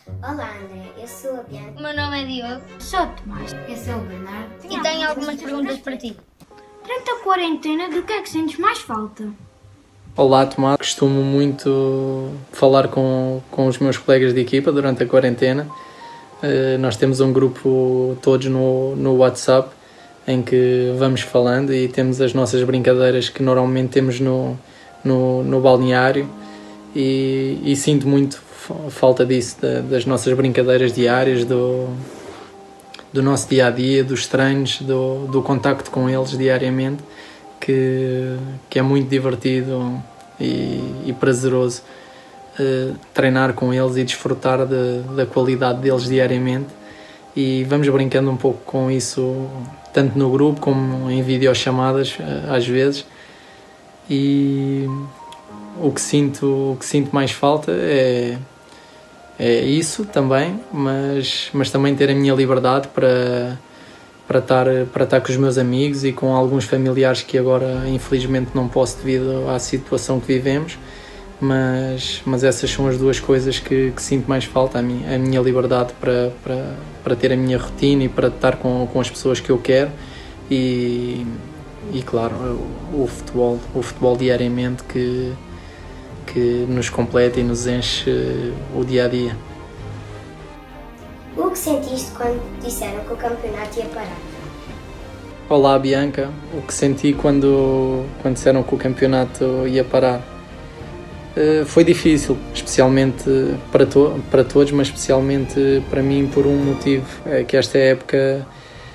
Olá André, eu sou a Bianca. O meu nome é Diogo. Sou o Tomás. Eu sou o Bernardo. E tenho algumas perguntas para ti. Durante a quarentena, do que é que sentes mais falta? Olá Tomás, costumo muito falar com os meus colegas de equipa durante a quarentena. Nós temos um grupo todos no WhatsApp em que vamos falando e temos as nossas brincadeiras que normalmente temos no balneário e sinto muito falta disso, das nossas brincadeiras diárias, do nosso dia-a-dia, dos treinos, do contacto com eles diariamente, que é muito divertido e prazeroso treinar com eles e desfrutar da qualidade deles diariamente. E vamos brincando um pouco com isso, tanto no grupo como em videochamadas às vezes. E o que sinto mais falta é isso também, mas também ter a minha liberdade para estar com os meus amigos e com alguns familiares que agora infelizmente não posso devido à situação que vivemos, mas essas são as duas coisas que sinto mais falta, a minha liberdade para ter a minha rotina e para estar com as pessoas que eu quero e claro, o futebol diariamente que nos completa e nos enche o dia-a-dia. O que sentiste quando disseram que o campeonato ia parar? Olá Bianca, o que senti quando disseram que o campeonato ia parar? Foi difícil, especialmente para todos, mas especialmente para mim por um motivo, é que esta época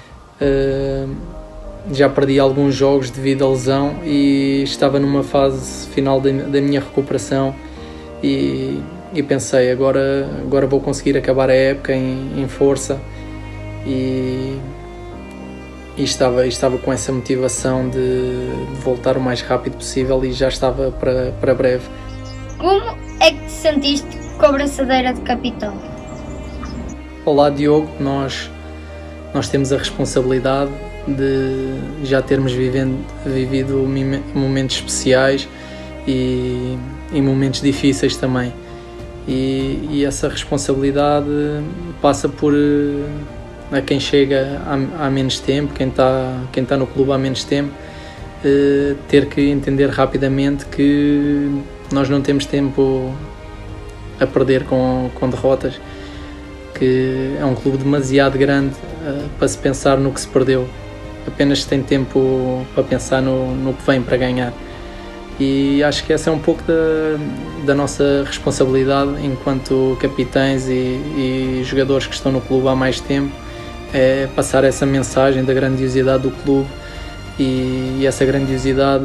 já perdi alguns jogos devido à lesão e estava numa fase final da minha recuperação e pensei, agora vou conseguir acabar a época em força e estava com essa motivação de voltar o mais rápido possível e já estava para breve. Como é que te sentiste com a braçadeira de capitão? Olá Diogo, nós temos a responsabilidade de já termos vivido momentos especiais e momentos difíceis também. E essa responsabilidade passa por a quem chega há menos tempo, quem está no clube há menos tempo, ter que entender rapidamente que nós não temos tempo a perder com derrotas, que é um clube demasiado grande para se pensar no que se perdeu. Apenas se tem tempo para pensar no que vem para ganhar. E acho que essa é um pouco da nossa responsabilidade enquanto capitães e jogadores que estão no clube há mais tempo, é passar essa mensagem da grandiosidade do clube e essa grandiosidade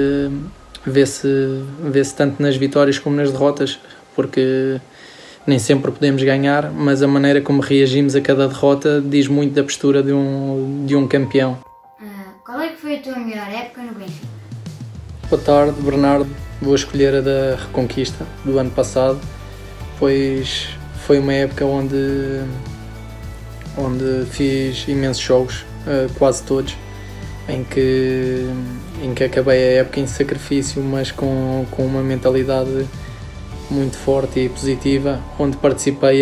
vê-se tanto nas vitórias como nas derrotas, porque nem sempre podemos ganhar, mas a maneira como reagimos a cada derrota diz muito da postura de um campeão. Qual é que foi a tua melhor época no Benfica? Boa tarde, Bernardo. Vou escolher a da Reconquista do ano passado, pois foi uma época onde fiz imensos jogos, quase todos, em que acabei a época em sacrifício, mas com uma mentalidade muito forte e positiva, onde participei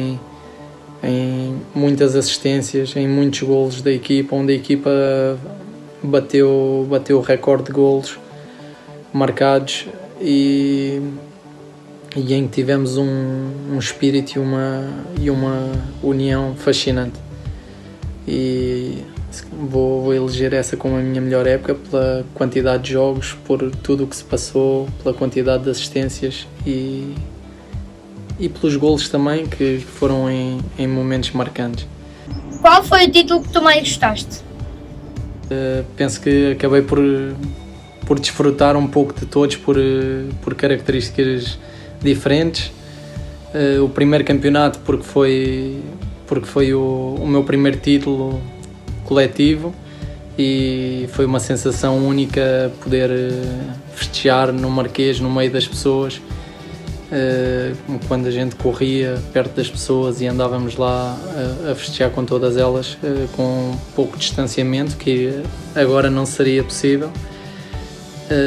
em muitas assistências, em muitos golos da equipa, onde a equipa bateu o recorde de golos marcados e em que tivemos um espírito e uma união fascinante. E vou eleger essa como a minha melhor época pela quantidade de jogos, por tudo o que se passou, pela quantidade de assistências e pelos golos também, que foram em momentos marcantes. Qual foi o título que tu mais gostaste? Penso que acabei por desfrutar um pouco de todos por características diferentes. O primeiro campeonato porque foi o meu primeiro título coletivo e foi uma sensação única poder festejar no Marquês, no meio das pessoas, quando a gente corria perto das pessoas e andávamos lá a festejar com todas elas, com pouco distanciamento, que agora não seria possível.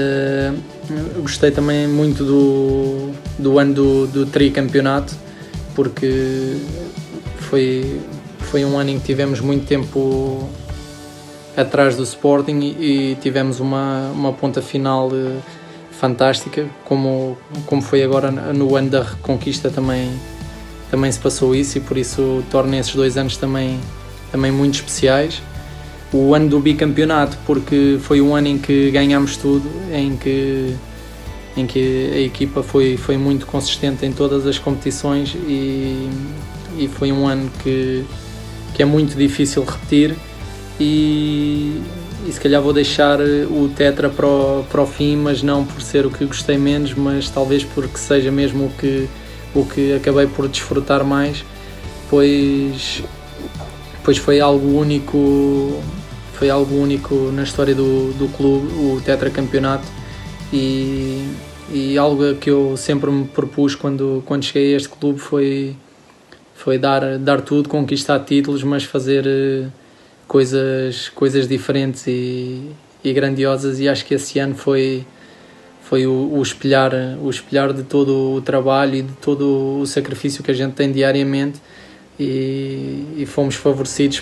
Gostei também muito do ano do tricampeonato, porque foi um ano em que tivemos muito tempo atrás do Sporting e tivemos uma ponta final fantástica, como foi agora no ano da reconquista também se passou isso, e por isso torna esses 2 anos também muito especiais. O ano do bicampeonato, porque foi um ano em que ganhámos tudo, em que a equipa foi muito consistente em todas as competições, e foi um ano que é muito difícil repetir, e se calhar vou deixar o Tetra para o fim, mas não por ser o que gostei menos, mas talvez porque seja mesmo o que acabei por desfrutar mais, pois foi algo único na história do clube, o tetracampeonato, e algo que eu sempre me propus quando cheguei a este clube foi dar tudo, conquistar títulos, mas fazer coisas diferentes e grandiosas, e acho que esse ano foi o espelhar de todo o trabalho e de todo o sacrifício que a gente tem diariamente, e fomos favorecidos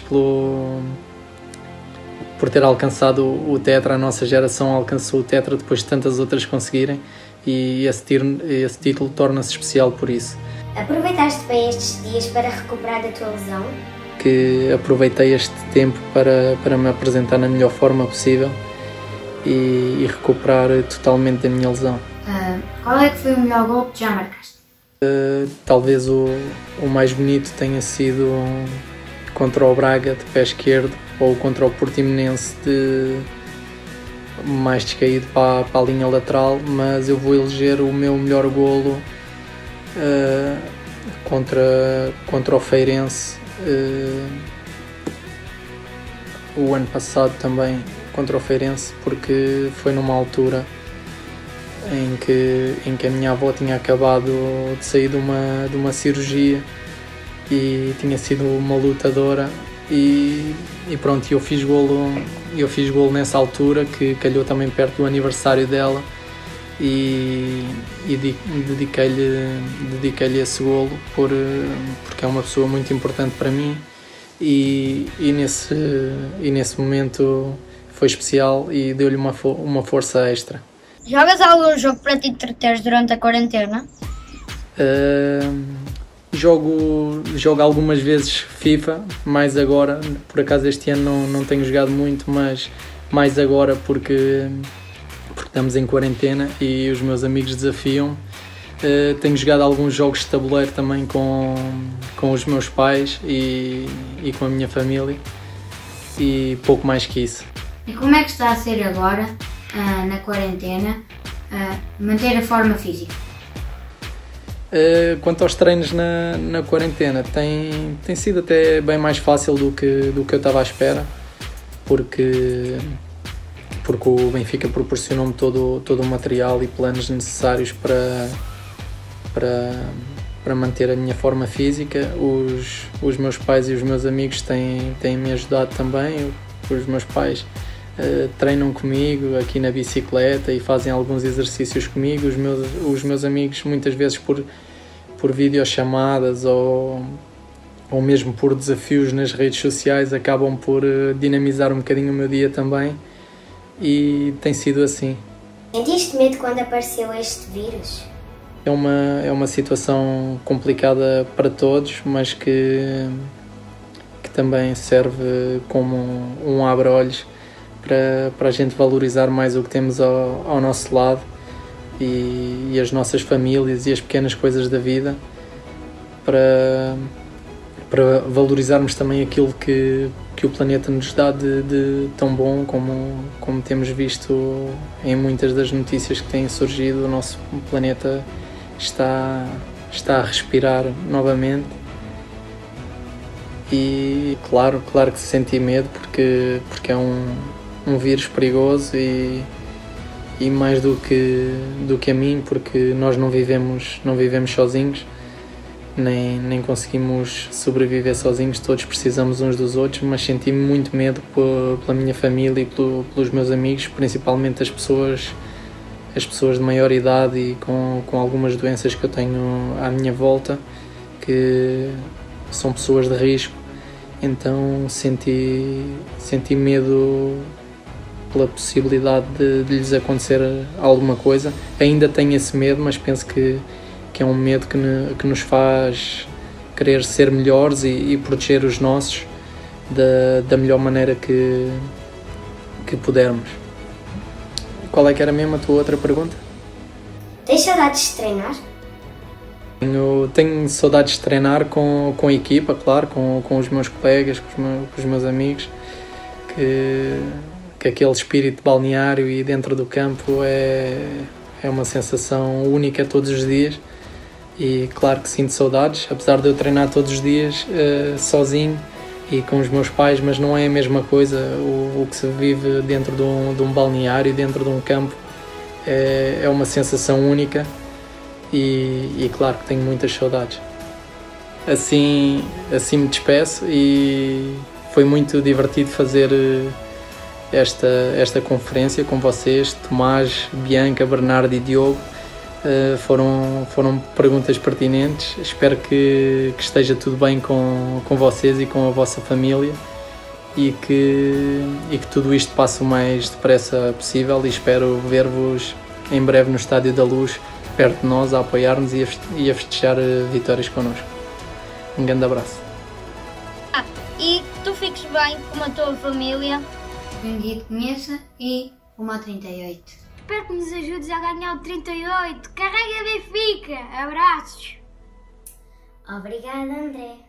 por ter alcançado o Tetra. A nossa geração alcançou o Tetra depois de tantas outras conseguirem, e esse título torna-se especial por isso. Aproveitaste bem estes dias para recuperar da tua lesão? Que aproveitei este tempo para me apresentar na melhor forma possível e recuperar totalmente da minha lesão. Qual é que foi o melhor gol que já marcaste? Talvez o mais bonito tenha sido contra o Braga, de pé esquerdo, ou contra o Portimonense, de mais descaído para a linha lateral, mas eu vou eleger o meu melhor golo contra o Feirense, o ano passado também, contra o Feirense, porque foi numa altura em que a minha avó tinha acabado de sair de uma cirurgia e tinha sido uma lutadora, e pronto, eu fiz golo nessa altura, que calhou também perto do aniversário dela, e dediquei-lhe esse golo porque é uma pessoa muito importante para mim, e nesse momento foi especial e deu-lhe uma força extra. Jogas algum jogo para te entreteres durante a quarentena? Jogo algumas vezes FIFA, mais agora, por acaso este ano não tenho jogado muito, mas mais agora porque estamos em quarentena e os meus amigos desafiam. Tenho jogado alguns jogos de tabuleiro também com os meus pais e com a minha família, e pouco mais que isso. E como é que está a ser agora, na quarentena, manter a forma física? Quanto aos treinos na quarentena, tem sido até bem mais fácil do que eu estava à espera, porque o Benfica proporcionou-me todo o material e planos necessários para manter a minha forma física. Os meus pais e os meus amigos têm-me ajudado também. Os meus pais treinam comigo aqui na bicicleta e fazem alguns exercícios comigo. Os meus amigos, muitas vezes por videochamadas ou mesmo por desafios nas redes sociais, acabam por dinamizar um bocadinho o meu dia também, e tem sido assim. Sentiste medo quando apareceu este vírus? É uma situação complicada para todos, mas que também serve como um abre-olhos para a gente valorizar mais o que temos ao nosso lado, e as nossas famílias e as pequenas coisas da vida, para valorizarmos também aquilo que o planeta nos dá de tão bom, como temos visto em muitas das notícias que têm surgido. O nosso planeta está a respirar novamente, e claro que se senti medo, porque é um vírus perigoso, e mais do que a mim, porque nós não vivemos sozinhos, nem conseguimos sobreviver sozinhos, todos precisamos uns dos outros, mas senti-me muito medo pela minha família e pelos meus amigos, principalmente as pessoas de maior idade e com algumas doenças que eu tenho à minha volta, que são pessoas de risco, então senti medo pela possibilidade de lhes acontecer alguma coisa. Ainda tenho esse medo, mas penso que é um medo que nos faz querer ser melhores e proteger os nossos da melhor maneira que pudermos. Qual é que era mesmo a tua outra pergunta? Tens saudades de treinar? Tenho saudades de treinar com a equipa, claro, com os meus colegas, com os meus amigos, que aquele espírito balneário e dentro do campo é uma sensação única todos os dias, e claro que sinto saudades, apesar de eu treinar todos os dias sozinho e com os meus pais, mas não é a mesma coisa. O que se vive dentro de um balneário, dentro de um campo, é uma sensação única. E claro que tenho muitas saudades. Assim me despeço, e foi muito divertido fazer esta conferência com vocês, Tomás, Bianca, Bernardo e Diogo. Foram perguntas pertinentes. Espero que esteja tudo bem com vocês e com a vossa família, e que tudo isto passe o mais depressa possível, e espero ver-vos em breve no Estádio da Luz, perto de nós, a apoiar-nos e a festejar vitórias connosco. Um grande abraço. E que tu fiques bem com a tua família. Que um dia te conheça e uma 38. Espero que nos ajudes a ganhar o 38. Carrega Benfica! Abraços! Obrigada, André.